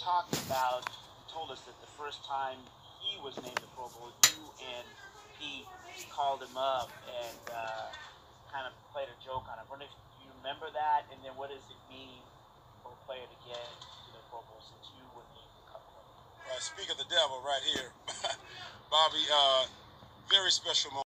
talked about, he told us that the first time he was named the Pro Bowl, you and he called him up and kind of played a joke on him. Do you remember that? And then what does it mean for a player to get to the Pro Bowl since you were named a couple of them? Speak of the devil right here. Bobby, very special moment.